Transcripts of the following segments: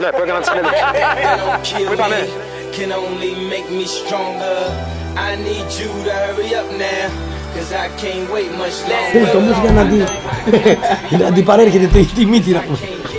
Ναι, που έκανα τη συνέντευξη. Που είπαμε. Πες το όμως για να αντιπαρέρχεται τη μύτηρα μου.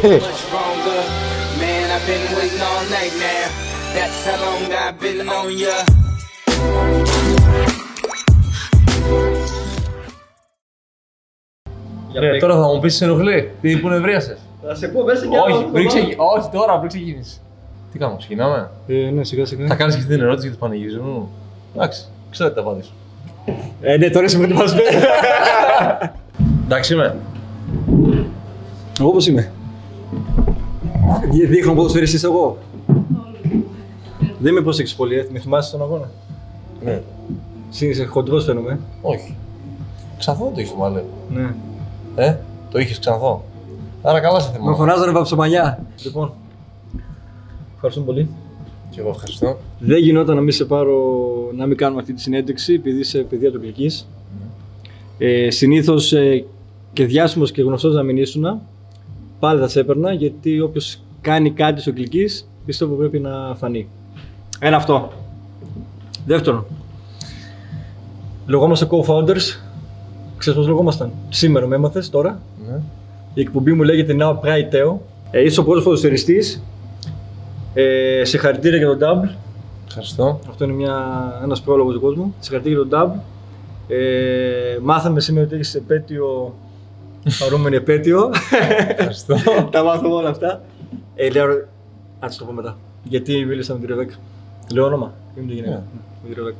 Τώρα θα μου πεις σε ενοχλεί, που νευρίασες. Θα σε πω μέσα και άλλο. Όχι, τώρα πριν ξεκινήσεις. Τι κάνουμε, ξεκινάμε. Ναι, σιγά σιγά. Θα κάνεις και την ερώτηση για το πανηγύρισμα μου. Εντάξει, ξέρω τι θα απαντήσω. Ναι, τώρα είσαι προετοιμασμένο. Εντάξει είμαι. Εγώ πώς είμαι. Δείχνω ποδοσφαιριστής εγώ. Δεν με πρόσεξες πολύ, με θυμάσαι στον αγώνα. Ναι. Είσαι χοντρός φαίνομαι. Όχι. Ξανθό το είχες το μαλλί. Ναι. Το είχες ξανθό. Άρα καλά σε θυμάμαι. Με φωνάζανε βαψομανιά. Λοιπόν, ευχαριστούμε πολύ. Και εγώ ευχαριστώ. Δεν γινόταν να μην σε πάρω, να μην κάνουμε αυτή τη συνέντευξη επειδή είσαι παιδεία του Κλικής. Συνήθως και διάσημος και γνωστός να μην ήσουν, πάλι θα σε έπαιρνα γιατί όποιος κάνει κάτι στο Κλικής πιστεύω πρέπει να φανεί. Ένα αυτό. Δεύτερον, λεγόμαστε co-founders. Ξέρεις πώς λεγόμασταν. Σήμερα με έμαθες τώρα. Ναι. Η εκπομπή μου λέγεται Now Pride Teo. Είσαι ο πρώτος ποδοσφαιριστής. Συγχαρητήρια για τον Double. Ευχαριστώ. Αυτό είναι ένας πρόλογος του κόσμου. Συγχαρητήρια για τον Double. Μάθαμε σήμερα ότι έχεις επέτειο, χαρούμενη επέτειο. Ευχαριστώ. Τα μάθαμε όλα αυτά. Λέω, να το πω μετά. Γιατί μίλησα με τη Ρεβέκα. Λέω όνομα. Είμαι τη γυναίκα. Με τη Ρεβέκα.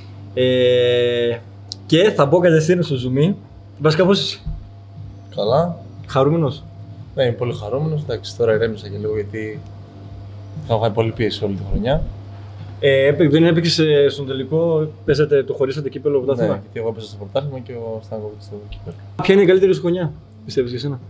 Και θα μπω κατευθείαν στο zoom. Βασικά πώς είσαι. Καλά. Χαρούμενος. Ναι, είμαι πολύ χαρούμενος. Εντάξει, τώρα ηρέμησα και λίγο γιατί θα φάει πολύ πίεση όλη τη χρονιά. Δεν έπαιξε στον τελικό, παίζατε, το χωρίσατε κύπελλο πρωτάθλημα. Ναι, γιατί εγώ έπαιζα στο πρωτάθλημα και ο Στάνκοβιτς στο κύπελλο. Ποια είναι η καλύτερη σου χρονιά, πιστεύεις για εσένα?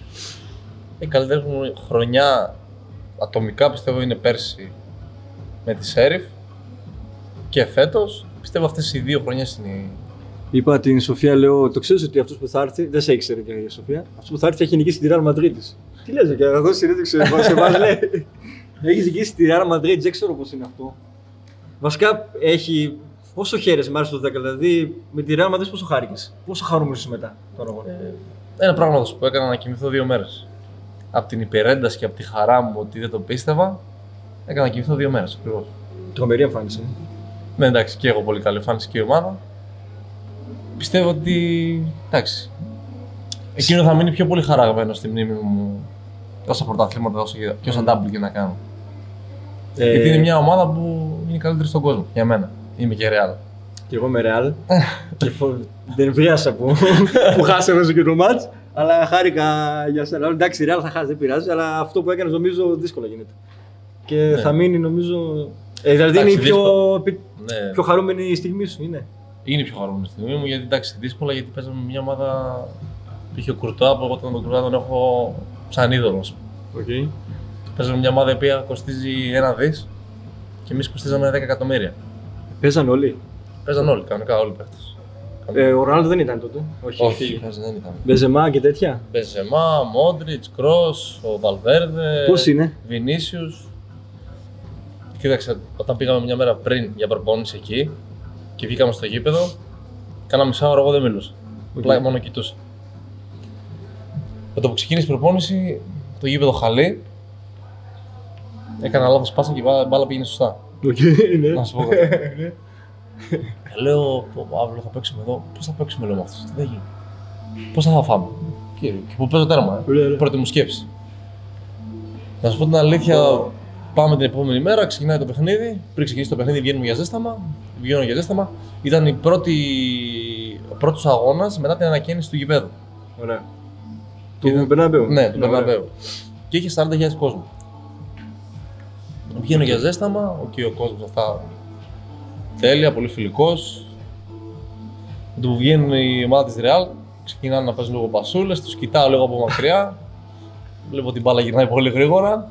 Η καλύτερη μου χρονιά ατομικά πιστεύω είναι πέρσι με τη Σέριφ και φέτος. Πιστεύω αυτές οι δύο χρονιές είναι. Είπα την Σοφία, λέω, το ξέρεις ότι αυτός που θα έρθει, δεν σε ήξερε και η Σοφία, αυτός που θα έρθει έχει νικήσει τη Real Madrid. Τι λες, και εδώ συνέντευξη σε εμάς λέει. Έχει νικήσει τη Real Madrid, δεν ξέρω πώς είναι αυτό. Βασικά έχει. Πόσο χαίρεσαι, μ' άρεσε το 10, δηλαδή με τη Real Madrid πόσο χάρηκες, πόσο χαρούμενος είσαι μετά τον αγώνα. Ένα πράγμα που έκανα να κοιμηθώ 2 μέρες. Από την υπερένταση και από τη χαρά μου ότι δεν το πίστευα, έκανα να κοιμηθώ 2 μέρες ακριβώς. Τρομερή εμφάνιση. Ναι, εντάξει, και εγώ πολύ καλή εμφάνιση και η ομάδα. Πιστεύω ότι. Εντάξει. Εκείνο θα μείνει πιο πολύ χαραγμένο στη μνήμη μου όσα πρωταθλήματα και όσα double και να κάνω. Γιατί είναι μια ομάδα που είναι καλύτερη στον κόσμο για μένα. Είμαι και Real. Και εγώ είμαι Real. Και δεν βρίασα που χάσαμε στο κοινό μάτς, αλλά χάρηκα για σένα. Εντάξει, η Real θα χάσει, δεν πειράζει, αλλά αυτό που έκανες νομίζω δύσκολα γίνεται. Και θα μείνει νομίζω. Δηλαδή είναι η πιο χαρούμενη η στιγμή σου, είναι. Είναι η πιο χαρούμενη στιγμή μου γιατί εντάξει, δύσκολα γιατί παίζαμε με μια ομάδα που είχε ο Κουρτουά, που εγώ τον Κουρτουά τον έχω σαν είδωλο. Okay. Παίζαμε μια ομάδα η οποία κοστίζει 1 δις και εμείς κοστίζαμε 10 εκατομμύρια. Παίζαν όλοι. Παίζαν όλοι, κανονικά όλοι παίχτες. Ο Ρονάλντο δεν ήταν τότε. Όχι, δεν ήταν. Μπεζεμά και τέτοια. Μπεζεμά, Μόντριτς, Κρός, ο Βαλβέρδε. Πώς είναι? Βινίσιους. Κοίταξε, όταν πήγαμε μια μέρα πριν για προπόνηση εκεί και βγήκαμε στο γήπεδο, κάνα μισά ώρα εγώ δεν μιλούσα. Απλά μόνο κοιτούσα. Με το που ξεκίνησε η προπόνηση, το γήπεδο χαλί. Έκανα λάθος πάσα και η μπάλα πήγαινε σωστά. Να σου πω κάτι. Λέω, αύριο θα παίξουμε εδώ. Πώς θα παίξουμε, λέω με αυτούς, τι θα γίνει. Πώς θα φάμε. Και που παίζω τέρμα, πρώτη μου σκέψη. Να σου πω την αλήθεια, πάμε την επόμενη μέρα, ξεκινάει το παιχνίδι. Πριν ξεκινήσει το παιχνίδι, βγαίνουμε για ζέσταμα. Βγαίνω για ζέσταμα. Ήταν ο πρώτος αγώνας μετά την ανακαίνιση του γηπέδου. Ωραία. Του Μπερναμπέου. Ναι, του Μπερναμπέου. Και είχε 40.000 κόσμο. Βγαίνω για ζέσταμα, ο κόσμος αυτά τέλεια, πολύ φιλικός. Με το που βγαίνει η ομάδα της Real, ξεκινάνε να παίζουν λίγο πασούλες, τους κοιτάω λίγο από μακριά. Βλέπω την μπάλα γυρνάει πολύ γρήγορα.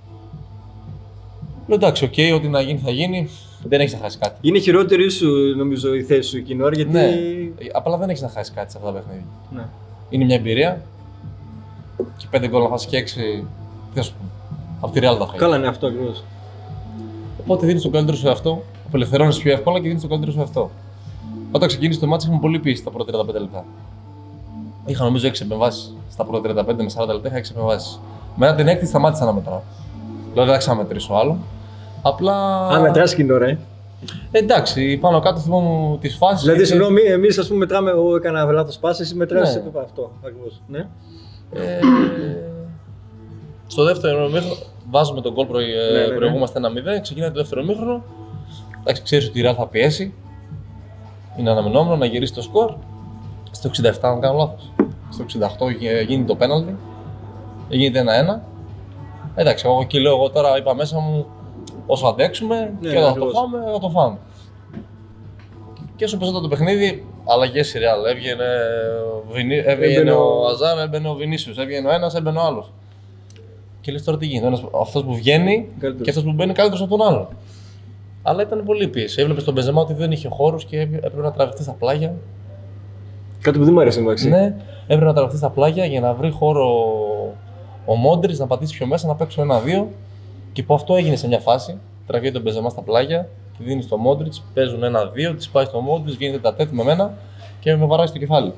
Λέω εντάξει, ό,τι να γίνει θα γίνει, δεν έχεις να χάσει κάτι. Είναι χειρότερη σου, νομίζω, η θέση σου εκείνη ώρα, γιατί. Ναι, απλά δεν έχεις να χάσει κάτι σε αυτά τα παιχνίδια. Ναι. Είναι μια εμπειρία και 5 γκολ να φας και 6, τι θα σου πω. Από τη Real τα φάγες. Καλά, ναι, αυτό ακριβώς. Οπότε δίνεις τον καλύτερο σου εαυτό, απελευθερώνεις πιο εύκολα και δίνεις τον καλύτερο σου εαυτό. Όταν ξεκίνησε το μάτσο, είχαμε πολύ πίεση τα πρώτα 35 λεπτά. Είχα νομίζω 6 επεμβάσεις. Στα πρώτα 35 με 40 λεπτά είχα 6 επεμβάσεις. Μετά την έκτη σταμάτησα να μετράω. Δηλαδή δεν θα ξαναμετρήσω άλλο. Απλά. Αν μετράς εκείνη ώρα, εντάξει, πάνω κάτω θυμάμαι τις φάσεις. Δηλαδή, συγγνώμη, εμείς ας πούμε μετράμε, εγώ έκανα λάθος πάση, εσύ μετράς αυτό ακριβώς. Ναι. Στο δεύτερο ημίχρονο βάζουμε τον γκολ, προηγούμαστε 1-0, ξεκινάει το δεύτερο ημίχρονο. Εντάξει, ξέρεις ότι η Real θα πιέσει. Είναι αναμενόμενο να γυρίσει το σκορ. Στο 67, αν δεν κάνω λάθος. Στο 68 γίνει το πέναλτι. Γίνεται 1-1. Εντάξει, εγώ εκεί λέω, εγώ τώρα είπα μέσα μου όσο αντέξουμε και όταν το φάμε, θα το φάμε. Και όσο παίζονταν το παιχνίδι, αλλαγές η Real. Έβγαινε ο Αζάρ, έμπαινε ο Βινίσιος, έβγαινε ο ένας, έμπαινε ο άλλος. Και λες τώρα τι γίνεται, αυτός που βγαίνει και αυτός που μπαίνει καλύτερος από τον άλλο. Αλλά ήταν πολύ πίεση. Έβλεπες τον Μπεζεμά ότι δεν είχε χώρους και έπρεπε να τραβηχτεί στα πλάγια. Κάτι που δεν μου αρέσει εντάξει. Ναι, έπρεπε να τραβηχτεί στα πλάγια για να βρει χώρο ο Μόντριτς να πατήσει πιο μέσα, να παίξει 1-2. Και που αυτό έγινε σε μια φάση. Τραβιέται τον Μπεζεμά στα πλάγια, τη δίνει στο Μόντριτς, παίζουν 1-2, τη πάει στο Μόντριτς, γίνεται τα τέτοια με μένα και με βαράει στο κεφάλι.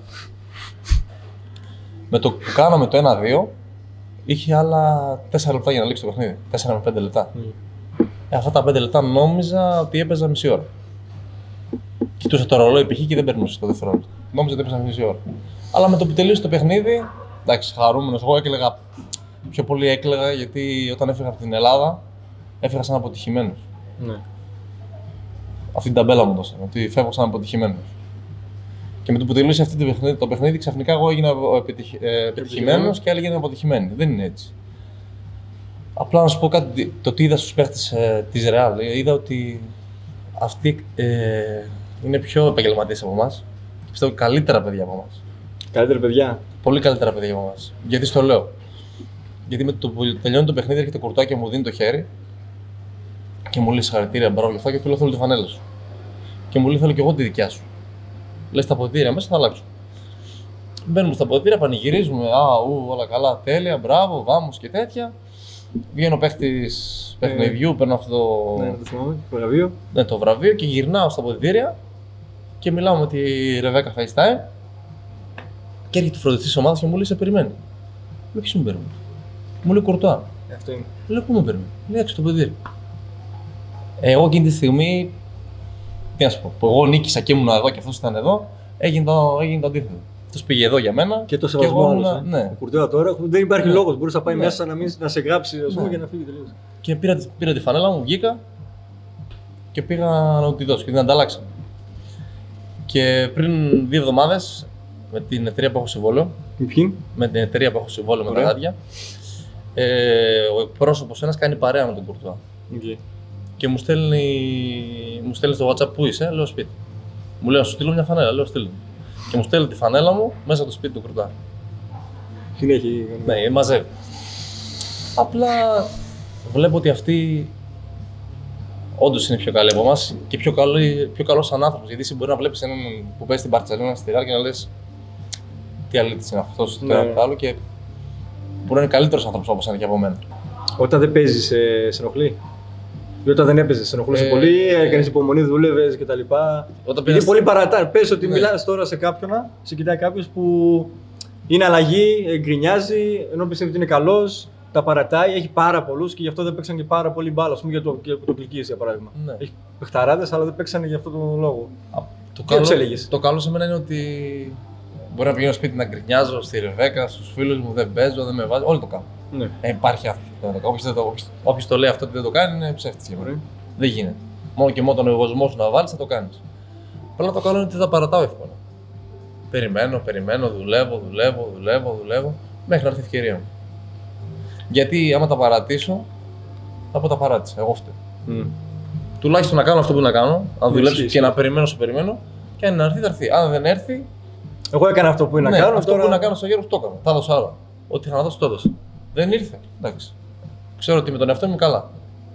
Με το που κάναμε το 1-2, είχε άλλα 4 λεπτά για να λήξει το παιχνίδι. 4 με 5 λεπτά. Αυτά τα 5 λεπτά νόμιζα ότι έπαιζα μισή ώρα. Κοιτούσα το ρολόι π.χ. και δεν περνούσε το δευτερόλεπτο. Νόμιζα ότι έπαιζα μισή ώρα. Αλλά με το που τελείωσε το παιχνίδι, εντάξει, χαρούμενος. Εγώ έκλαιγα. Πιο πολύ έκλαιγα γιατί όταν έφυγα από την Ελλάδα, έφυγα σαν αποτυχημένος. Ναι. Αυτή την ταμπέλα μου δώσανε, ότι φεύγω σαν αποτυχημένος. Και με το που τελείωσε αυτό το παιχνίδι, ξαφνικά εγώ έγινα επιτυχημένος και άλλοι έγιναν αποτυχημένοι. Δεν είναι έτσι. Απλά να σου πω κάτι, το τι είδα στους παίχτες της Real. Είδα ότι αυτοί είναι πιο επαγγελματίες από εμάς. Πιστεύω καλύτερα παιδιά από εμάς. Καλύτερα παιδιά. Πολύ καλύτερα παιδιά από εμάς. Γιατί στο λέω. Γιατί με το που τελειώνει το παιχνίδι έρχεται Κουρτουά και μου δίνει το χέρι και μου λέει συγχαρητήρια, μπράβο γι' αυτό και του λέω θέλω τη φανέλα σου. Και μου λέει θέλω και εγώ τη δικιά σου. Λέει στα ποτήρια μέσα θα αλλάξω. Μπαίνουμε στα ποτήρια, πανηγυρίζουμε. Όλα καλά, τέλεια, μπράβο, βάμος και τέτοια. Βγαίνω παίχτης παιχνιδιού, παίρνω αυτό το βραβείο. Ναι, το βραβείο και γυρνάω στα ποτήρια και μιλάω με τη Ρεβέκα FaceTime. Και έρχεται ο φροντιστής της ομάδας και μου λέει σε περιμένει. Λέω ποιος με περιμένει. Μου λέει Κουρτουά. Αυτό είναι. Λέω πού με περιμένει. Λέει έξω το ποτήρι. Εγώ εκείνη τη στιγμή, τι να σου πω, που εγώ νίκησα και ήμουν εδώ και αυτός ήταν εδώ, έγινε το αντίθετο. Αυτός πήγε εδώ για μένα. Και το σεβασμό άλλος. Ναι. Ο Κουρτουά τώρα δεν υπάρχει λόγος. Μπορούσε να πάει μέσα να σε γράψει και να φύγει τελείως. Και πήρα τη φανέλα μου, βγήκα και πήγα να τη δώσω και την ανταλλάξαμε. Και πριν 2 εβδομάδες με την εταιρεία που έχω συμβόλαιο. Με την εταιρεία που έχω συμβόλαιο με τα γάντια. Ο εκπρόσωπος ένας κάνει παρέα με τον Κουρτουά. Και μου στέλνει στο WhatsApp που είσαι, λέω σπίτι. Μου λέει να σου στείλω μια φανέλα, λέω στείλω. Και μου στέλνει τη φανέλα μου μέσα από το σπίτι του Κουρτουά. Την έχει. Ναι, μαζεύει. Απλά βλέπω ότι αυτή όντως είναι πιο καλή από εμάς και πιο καλός σαν άνθρωπος. Γιατί εσύ μπορεί να βλέπεις έναν που παίζει στην Μπαρτσελόνα στη Real και να λες τι αλήτης είναι αυτός, το ένα το άλλο και μπορεί να είναι καλύτερος άνθρωπος όπως είναι και από μένα. Όταν δεν παίζεις, σε ενοχλεί? Ή όταν δεν έπαιζες, σε ενοχλούσε πολύ, έκανες υπομονή, δούλευες κτλ. Γιατί πολύ παρατάνε. Πες ότι μιλάς τώρα σε κάποιον, σε κοιτάει κάποιος που είναι αλλαγή, γκρινιάζει, ενώ πιστεύει ότι είναι καλός, τα παρατάει, έχει πάρα πολλούς και γι' αυτό δεν παίξαν και πάρα πολύ μπάλα. Ας πούμε για το Κλικίς για παράδειγμα. Ναι. Έχει παιχταράδες, αλλά δεν παίξαν για αυτόν τον λόγο. Το καλό σε μένα είναι ότι μπορεί να πηγαίνω σπίτι να γκρινιάζω στη Ρεβέκα, στους φίλους μου, δεν παίζω, δεν με βάζω. Όλοι το κάνουν. Ναι. Υπάρχει αυτό. Όποιος το λέει αυτό ότι δεν το κάνει είναι ψεύτης για μένα. Δεν γίνεται. Μόνο και μόνο τον εγωισμό σου να βάλεις θα το κάνεις. Απλά το καλό είναι ότι θα παρατάω εύκολα. Περιμένω, δουλεύω μέχρι να έρθει η ευκαιρία μου. Γιατί άμα τα παρατήσω, θα πω τα παράτησα. Εγώ φταίω. Τουλάχιστον να κάνω αυτό που να κάνω, αν δουλέψω και να περιμένω όσο περιμένω, και αν έρθει θα έρθει. Αν δεν έρθει. Εγώ έκανα αυτό που είναι να κάνω. Αυτό που είναι να κάνω στο γέρο το έκανα. Θα δώσω άλλα. Ό,τι είχα να δώσω το έδωσα. Δεν ήρθε. Εντάξει. Ξέρω ότι με τον εαυτό μου καλά.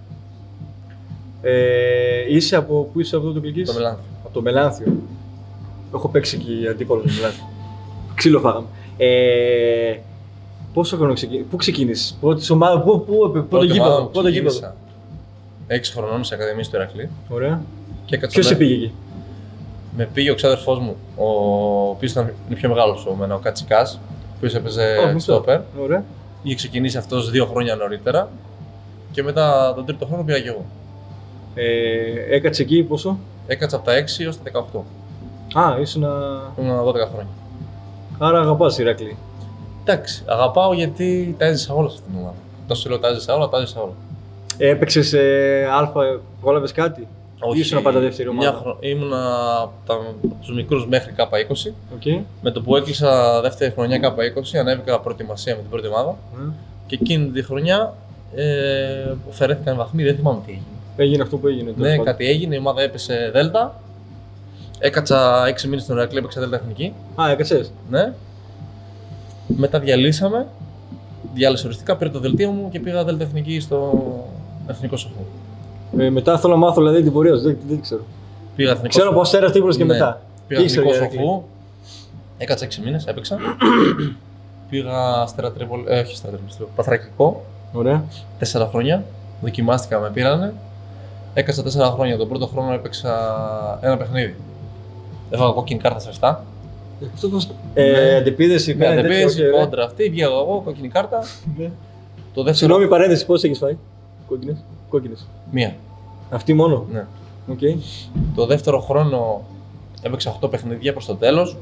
Είσαι από πού είσαι από το Κλικίς? Το Μελάνθιο. Από το Μελάνθιο. Έχω παίξει και αντίπολο στο Μελάνθιο. Ξύλο φάγαμε. Πόσο χρόνο πού ξεκίνησες, πρώτη ομάδα, πρώτο γήπεδο. 6 χρονών σε Ακαδημία του Ηρακλή. Ωραία. Ποιος σε πήγε εκεί? Με πήγε ο ξάδερφός μου, ο οποίος ήταν πιο μεγάλος από μένα, ο Κατσικάς, ο οποίος έπαιζε στόπερ. Ωραία. Είχε ξεκινήσει αυτός 2 χρόνια νωρίτερα και μετά τον τρίτο χρόνο πήγα κι εγώ. Έκατσε εκεί πόσο? Έκατσα από τα 6 έως τα 18. Ήσουν 12 χρόνια. Άρα αγαπάς Ηρακλή. Εντάξει, αγαπάω γιατί τα έζησα όλα σε αυτήν την ομάδα. Τόσο λέω τα έζησα όλα. Έπαιξες αλφα, πρόλαβες κάτι? Όχι, ήσουν πάντα δεύτερη ομάδα? Ήμουνα από τους μικρούς μέχρι K20. Okay. Με το που έκλεισα δεύτερη χρονιά K20, ανέβηκα προετοιμασία με την πρώτη ομάδα. Και εκείνη τη χρονιά φερέθηκαν βαθμοί, δεν θυμάμαι τι έγινε. Έγινε αυτό που έγινε. Ναι, κάτι έγινε, η ομάδα έπεσε Δέλτα. Έκατσα 6 μήνες στην Ηρακλή, έπαιξα Δέλτα εθνική. Έκατσες. Ναι. Μετά διαλύσαμε. Διάλυσα οριστικά, πήρα το δελτίο μου και πήγα Δέλτα εθνική στο εθνικό σοφό. Μετά θέλω να μάθω δηλαδή την πορεία σου, δεν ξέρω. Πήγα εθνικό. Ξέρω πως Αστέρας Τρίπολης και μετά. Πήγα εθνικό σοφό. Έκατσα 6 μήνες, έπαιξα. Πήγα Αστέρα Τρίπολη, όχι Αστέρα Τρίπολη, Παθρακικό. Ωραία. 4 χρόνια. Δοκιμάστηκα, με πήρανε. Έκατσα 4 χρόνια. Τον πρώτο χρόνο έπαιξα ένα παιχνίδι. Έβαλα κόκκινη κάρτα σε 7. Αντεπίδεση, κόντρα αυτή, βγαίνω εγώ, κόκκινη κάρτα. Συγγνώμη, παρένθεση, πόσες έχεις φάει? Κόκκινες. Μία. Αυτή μόνο? Ναι. Okay. Το δεύτερο χρόνο έπαιξα 8 παιχνίδια προς το τέλος.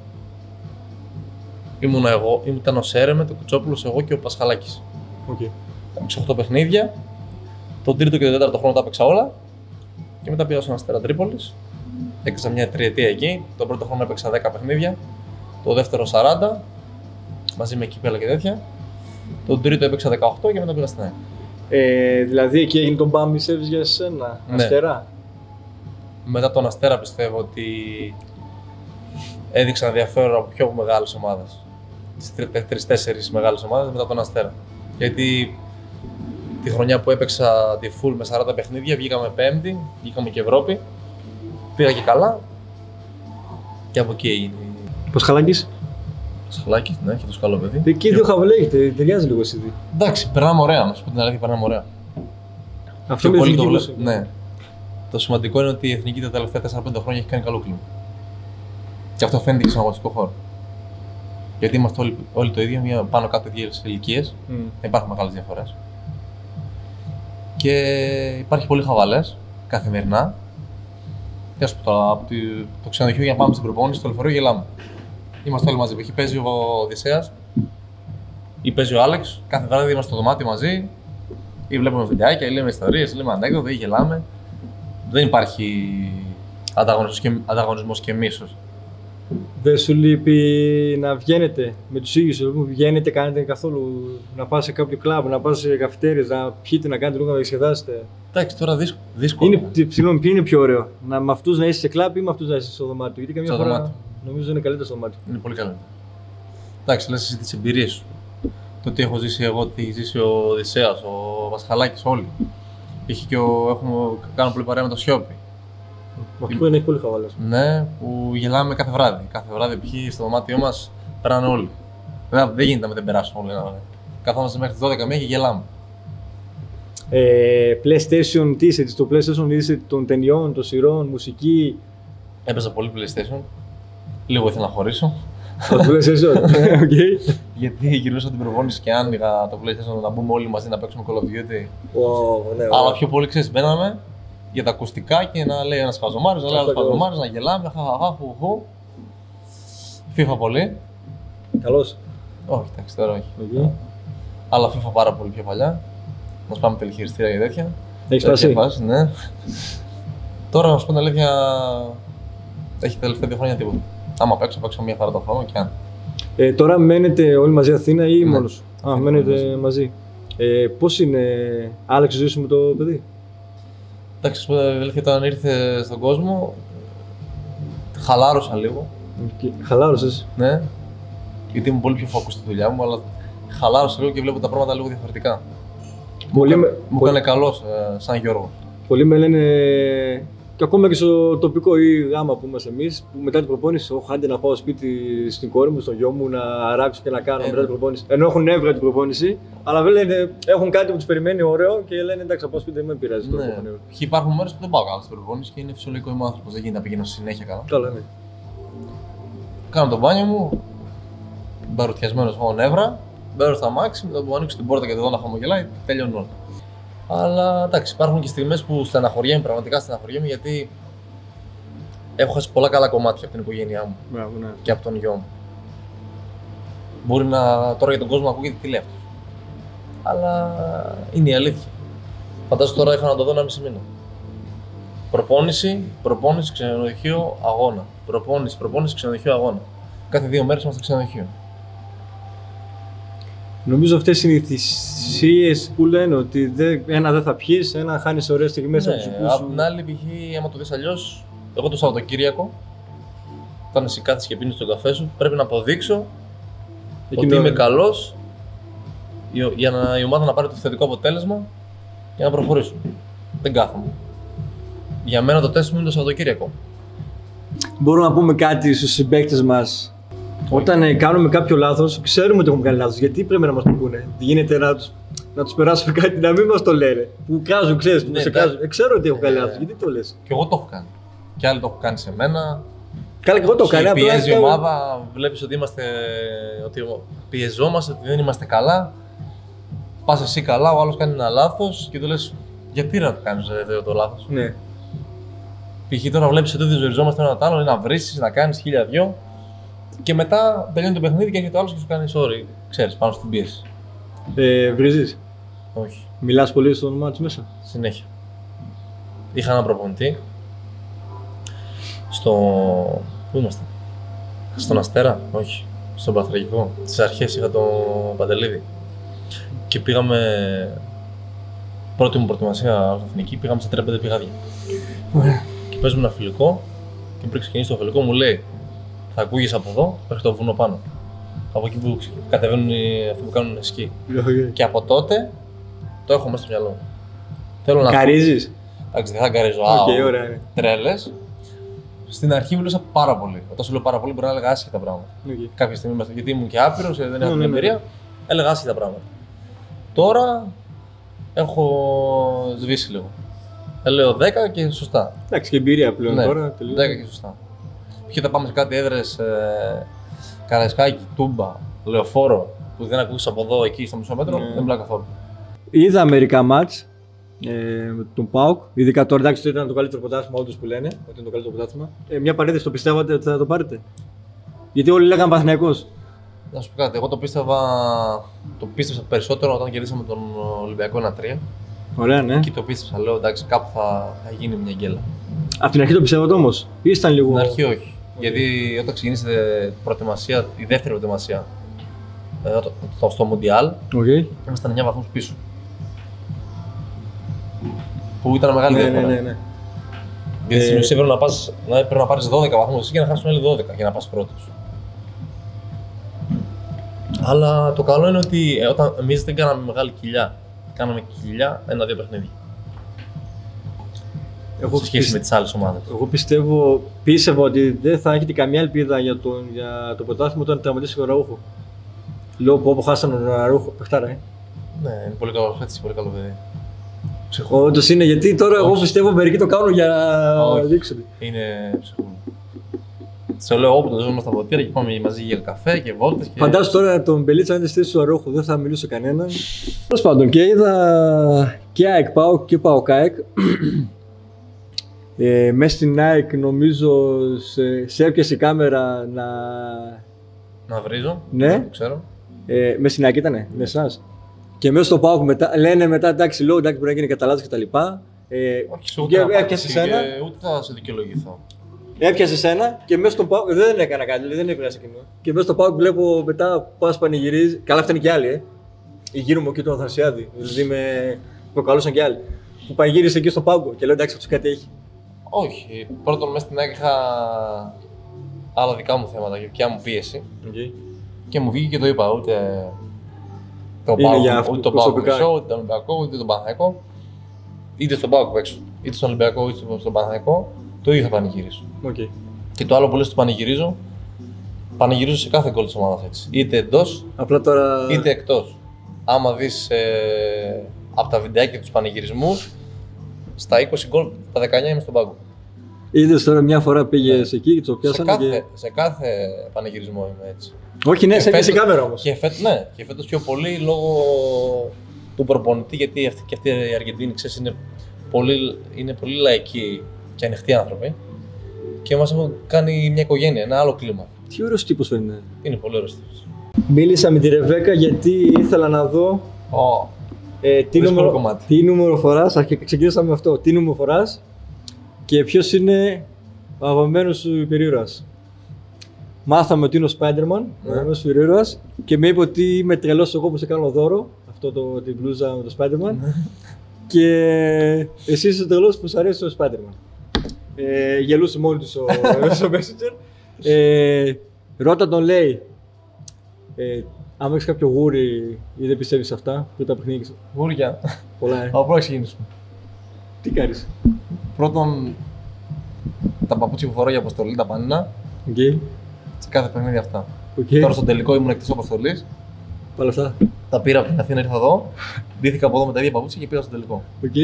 Ήταν ο Σέρεμετ, ο Κουτσόπουλος, εγώ και ο Πασχαλάκης. Okay. Έπαιξα 8 παιχνίδια. Τον τρίτο και τον τέταρτο χρόνο τα έπαιξα όλα. Και μετά πήγα στον Αστέρα Τρίπολης. Έκανα μια τριετία εκεί. Τον πρώτο χρόνο έπαιξα 10 παιχνίδια. Το δεύτερο 40. Μαζί με κύπελα και τέτοια. Τον τρίτο έπαιξα 18 και μετά πήγα στην ΑΕΚ. Δηλαδή εκεί έγινε τον Μπάμπη Σέβης για εσένα, ναι. Αστέρα. Μετά τον Αστέρα πιστεύω ότι έδειξα ενδιαφέρον από πιο μεγάλες ομάδες. Τις 3-4 μεγάλες ομάδες μετά τον Αστέρα. Γιατί τη χρονιά που έπαιξα τη full με 40 παιχνίδια βγήκαμε πέμπτη, βγήκαμε και Ευρώπη. Πήγα και καλά. Και από εκεί έγινε. Πασχαλάκης. Πασχαλάκης, ναι, και το καλό παιδί. Εκεί δύο χαβολέγεται, ταιριάζει λίγο εσύ. Εντάξει, περνάμε ωραία, να σου πω την αλήθεια, περνάμε ωραία. Αυτό με πολύ το βλέπω. Ναι. Το σημαντικό είναι ότι η εθνική τα τελευταία 4-5 χρόνια έχει κάνει καλό κλίμα. Και αυτό φαίνεται και στον αγωνιστικό χώρο. Γιατί είμαστε όλοι το ίδιο, πάνω κάτω ίδιες ηλικίες. Δεν υπάρχουν μεγάλες διαφορές. Και υπάρχει πολύ χαβαλές καθημερινά. Τι ας πω τώρα, από το ξενοδοχείο για να πάμε στην προπόνηση, στο λεωφορείο γελάμε. Είμαστε όλοι μαζί. Εκεί παίζει ο Οδυσσέας ή παίζει ο Άλεξ. Κάθε βράδυ είμαστε στο δωμάτιο μαζί ή βλέπουμε βιντεάκια, ή λέμε ιστορίες, ή λέμε ανέκδοτα ή γελάμε. Δεν υπάρχει ανταγωνισμός και μίσος. Δεν σου λείπει να βγαίνετε με τους ίδιους, βγαίνετε, κάνετε καθόλου να πας σε κάποιο κλαμπ, να πας σε καφετέρειες, να πιείτε, να κάνετε λίγο να διασκεδάσετε? Εντάξει, τώρα δύσκολο. Συγγνώμη, ποιο είναι πιο ωραίο, με αυτούς να είσαι σε κλαμπ ή με αυτούς να είσαι στο δωμάτιο? Γιατί καμιά φορά δωμάτιο. Νομίζω είναι καλύτερο στο δωμάτιο. Είναι πολύ καλύτερο. Εντάξει, λες εσύ τις εμπειρίες σου. Το τι έχω ζήσει εγώ, τι έχει ζήσει ο Οδυσσέας, ο Πασχαλάκης, όλοι. Κάνω πολύ παρέα με το Σιώπη. Αυτό είναι πολύ χαβαλές. Ναι, που γελάμε κάθε βράδυ. Κάθε βράδυ ποιοι στο δωμάτιό μας περνάνε όλοι. Δεν γίνεται να δεν περάσουν όλοι. Καθόμαστε μέχρι τις 12 και γελάμε. PlayStation, τι είσαι, στο PlayStation είσαι των ταινιών, των σειρών, μουσική? Έπαιζα πολύ PlayStation. Λίγο ήθελα να χωρίσω. Το PlayStation, okay. Γιατί γυρνούσα την προπόνηση και άνοιγα το PlayStation να μπούμε όλοι μαζί να παίξουμε Call of Duty. Ναι, αλλά πιο πολύ ξέρεις, μπαίναμε για τα ακουστικά και να λέει ένας χαζομάρης, να λέει ένας χαζομάρης, να γελάμε, χαχαχαχουχου. FIFA πολύ. Καλώς. Όχι, εντάξει, τώρα όχι. Αλλά FIFA πάρα πολύ πιο παλιά. Να σπάμε τελεχειριστήρια και τέτοια. Έχεις πάσει? Ναι. Τώρα να σου πω την αλήθεια, έχει τελευταία 2 χρόνια τίποτα. Άμα παίξω μία φορά το χρόνο και αν. Τώρα μένετε όλοι μαζί Αθήνα ή μόνος? Μένετε μαζί. Πώς είναι, άλλαξε η ζωή σου με το παιδί? Εντάξει, όταν ήρθε στον κόσμο, χαλάρωσα λίγο. Χαλάρωσες? Ναι. Γιατί ήμουν πολύ πιο focus στη δουλειά μου, αλλά χαλάρωσα λίγο και βλέπω τα πράγματα λίγο διαφορετικά. Μου έκανε καλό σαν Γιώργο. Πολλοί με λένε Και ακόμα και στο τοπικό ή γάμα που είμαστε εμείς, που μετά την προπόνηση, έχω άντε να πάω σπίτι στην κόρη μου, στο γιο μου, να αράξω και να κάνω μετά την προπόνηση. Ενώ έχουν έβγαλε την προπόνηση, αλλά λένε, έχουν κάτι που τους περιμένει ωραίο και λένε εντάξει, θα πάω σπίτι, δεν με πειράζει. Ναι. Υπάρχουν μέρες που δεν πάω καλά στην προπόνηση και είναι φυσιολογικό είμαι άνθρωπος, δεν γίνεται να πηγαίνω συνέχεια καλά. Καλά, ναι. Κάνω το μπάνιο μου, μπαρουτιασμένος έχω νεύρα, μπαίνω στα μάξι, μετά που ανοίξω την πόρτα και το δω να χαμογελάει, τελειώνουν όλα. Αλλά εντάξει, υπάρχουν και στιγμές που στεναχωριέμαι, πραγματικά στεναχωριέμαι γιατί έχω χάσει πολλά καλά κομμάτια από την οικογένειά μου. Μπράβο, ναι. Και από τον γιο μου. Μπορεί να τώρα για τον κόσμο να ακούγεται τι λέει αυτός. Αλλά είναι η αλήθεια. Φαντάζομαι τώρα είχα να το δω 1,5 μήνα. Προπόνηση, ξενοδοχείο, αγώνα. Προπόνηση, ξενοδοχείο, αγώνα. Κάθε 2 μέρες είμαστε ξενοδοχείο. Νομίζω αυτές είναι οι θυσίες που λένε ότι ένα δεν θα πιείς, ένα χάνεις ωραίες στιγμές από τους υπούς σου. Απ' την άλλη, π.χ. άμα το δεις αλλιώς, εγώ το Σαββατοκύριακο, όταν εσύ κάθεσαι και πίνεις τον καφέ σου, πρέπει να αποδείξω ότι είμαι καλός για να η ομάδα να πάρει το θετικό αποτέλεσμα και να προχωρήσω. Δεν κάθομαι. Για μένα το τεστ μου είναι το Σαββατοκύριακο. Μπορούμε να πούμε κάτι στους συμπαίκτες μας. Όταν κάνουμε κάποιο λάθος, ξέρουμε ότι έχουμε κάνει λάθος. Γιατί πρέπει να μας το πούνε. Γίνεται να τους περάσουμε κάτι, να μην μας το λένε. Που κράζουν, ξέρεις, που σε κράζουν. Ξέρω ότι έχω κάνει λάθος. Γιατί το λες. Και εγώ το έχω κάνει. Και άλλοι το έχουν κάνει σε μένα. Καλά, και εγώ το έχω κάνει. Πιέζει η ομάδα, βλέπεις ότι πιεζόμαστε, ότι δεν είμαστε καλά. Πας εσύ καλά, ο άλλος κάνει ένα λάθος και του λες γιατί να το κάνεις το λάθος. Ναι. Π.χ. τώρα βλέπεις ότι δεν ζοριζόμαστε ένα το άλλο, να βρίσεις, να κάνεις 1002 και μετά τελειώνει το παιχνίδι και έρχεται ο άλλος και σου κάνει sorry, ξέρεις, πάνω στην πίεση. Βρίζεις. Όχι. Μιλάς πολύ στο όνομά της μέσα. Συνέχεια. Είχα έναν προπονητή Πού είμαστε? Στον Αστέρα, όχι. Στον Παθραγικό. Στις αρχές είχα τον Παντελίδη. Και πήγαμε. Πρώτη μου προετοιμασία εθνική, πήγαμε σε 3-5 πηγάδια. Ωραία. Και παίζουμε ένα φιλικό. Και πριν ξεκινήσει το φιλικό, μου λέει: θα ακούγεις από εδώ μέχρι το βουνό πάνω. Από εκεί που κατεβαίνουν αυτοί που κάνουν σκι. Και από τότε το έχω μέσα στο μυαλό μου. Θέλω να. Καρίζεις. Εντάξει, δεν θα καρίζω. Τρέλες. Στην αρχή μιλούσα πάρα πολύ. Όταν σου λέω πάρα πολύ, μπορεί να έλεγα άσχετα πράγματα. Κάποια στιγμή μέσα, γιατί ήμουν και άπειρος, δεν είχα την εμπειρία, έλεγα άσχετα πράγματα. Τώρα έχω σβήσει λίγο. Λέω 10 και σωστά. Εντάξει, και εμπειρία πλέον τώρα. 10 και σωστά. Ποιοι θα πάμε σε κάτι έδρες, Καραϊσκάκι, Τούμπα, Λεωφόρο, που δεν ακούσεις από εδώ εκεί στο μισό μέτρο, δεν μιλάω καθόλου. Είδα μερικά μάτς με τον ΠΑΟΚ. Ειδικά τώρα, εντάξει, ήταν το καλύτερο πρωτάθλημα, όντως που λένε ότι είναι το καλύτερο πρωτάθλημα. Μια παρένθεση, το πιστεύατε ότι θα το πάρετε? Γιατί όλοι λέγανε Παναθηναϊκός. Να σου πω κάτι, εγώ το πίστεψα περισσότερο όταν κερδίσαμε τον Ολυμπιακό 1-3. Ωραία, ναι. Και το πίστεψα, λέω εντάξει, κάπου θα γίνει μια γκέλα. Από την αρχή το πιστεύατε όμως, ή ήταν λίγο? Στην αρχή όχι. Γιατί όταν ξεκίνησε η δεύτερη προετοιμασία στο Μουντιάλ, ήμασταν 9 βαθμούς πίσω. Που ήταν μεγάλη διαφορά. Ναι. Γιατί στην ουσία πρέπει να πάρεις 12 βαθμούς εσύ και να χάσεις άλλοι 12 για να πας πρώτος. Αλλά το καλό είναι ότι όταν εμείς δεν κάναμε μεγάλη κοιλιά, κάναμε κοιλιά 1-2 παιχνίδια. Σε σχέση με τις άλλες ομάδες. Εγώ πίστευα ότι δεν θα έχετε καμία ελπίδα για το πρωτάθλημα όταν τραυματίστηκε ο Ραούχο. Λέω που χάσανε τον Ραούχο, παιχτάρα. Ναι, είναι πολύ καλό φέτης, πολύ καλό παιδί. Όντως είναι, γιατί τώρα εγώ πιστεύω μερικοί το κάνουν για να δείξουν. Είναι ψυχούλη. Σε λέω όπου το ζούμε στα ποτήρια και πάμε μαζί για καφέ και βόλτες. Φαντάσου τώρα τον Μπελίτσα αν είναι στη θέση του Αρόχου, δεν θα μιλούσε κανέναν. Τέλος πάντων, και είδα και ΑΕΚ ΠΑΟΚ και ΠΑΟΚ ΑΕΚ. Μέσα στην ΑΕΚ νομίζω σε έπιασε η κάμερα να βρίζω, ναι. Δεν το ξέρω. Μέσα στην ΑΕΚ ήτανε, με εσάς. Και μέσα στο ΠΑΟΚ λένε μετά εντάξει, λόγω εντάξει μπορεί να γίνει καταλάβεις και τα λοιπά. Όχι, ούτε θα σε δικαιολογηθώ. Έπιασε σένα και μέσα στον ΠΑΟΚ δεν έκανα κάτι, δεν έβγαζε κοινό. Και μέσα στον ΠΑΟΚ βλέπω μετά πας πανηγυρίζει. Καλά, αυτά είναι και άλλοι, Η γύρω μου και τον Αθανασιάδη. Δηλαδή με προκαλούσαν και άλλοι. Που πανηγύρισε εκεί στον ΠΑΟΚ και λέω εντάξει, αυτό κάτι έχει. Όχι. Πρώτον, μέσα στην ΑΕΚ είχα άλλα δικά μου θέματα και δικιά μου πίεση. Και μου βγήκε και το είπα. Ούτε το ΠΑΟΚ μισό, ούτε τον Ολυμπιακό, ούτε τον Παναθηναϊκό. Είτε στον ΠΑΟΚ παίξω. είτε στον Ολυμπιακό είτε στον Παναθηναϊκό, το ίδιο θα πανηγυρίσω. Okay. Και το άλλο που λες του πανηγυρίζω σε κάθε γκολ της ομάδας έτσι. Είτε εντός, είτε εκτός. Άμα δεις από τα βιντεάκια τους πανηγυρισμούς, στα 20 γκολ, τα 19 είμαι στον πάγκο. Είδες τώρα μια φορά πήγες εκεί και το πιάσανε Σε κάθε πανηγυρισμό είμαι έτσι. Όχι, ναι, σε κάμερα όμως. Και φέτος πιο πολύ λόγω του προπονητή, γιατί αυτοί οι Αργεντίνοι, ξέρεις, είναι πολύ λαϊκοί και ανοιχτοί άνθρωποι και μας έχουν κάνει μια οικογένεια, ένα άλλο κλίμα. Τι ωραίος τύπος φαίνεται. Είναι πολύ ωραίος τύπος. Μίλησα με τη Ρεβέκα γιατί ήθελα να δω τι νούμερο φοράς, ξεκινήσαμε με αυτό, τι νούμερο φοράς και ποιος είναι ο αγαπημένος σου υπερήρωας. Μάθαμε ότι είναι ο Spider-Man, ο αγαπημένος σου υπερήρωας και με είπε ότι είμαι τρελός εγώ που σε κάνω δώρο, την μπλούζα με το Spider-Man και εσύ είσαι τρελός που σου αρέσει ο Spider-Man. Γελούσε μόνοι του στο Messenger. Ρώτα τον, λέει, άμα έχεις κάποιο γούρι ή δεν πιστεύεις σε αυτά, πριν τα παιχνίδια. Γούρια. Πολλά, Από πρώτα ξεκινήσουμε. Τι κάνεις? Πρώτον, τα παπούτσια που φορώ για αποστολή, τα πανίνα. Σε κάθε παιχνίδι αυτά. Τώρα στον τελικό ήμουν εκτός αποστολής. Πάλι αυτά. Τα πήρα από την Αθήνα, ήρθα εδώ. Ντύθηκα από εδώ με τα ίδια παπούτσια και πήγα στον τελικό.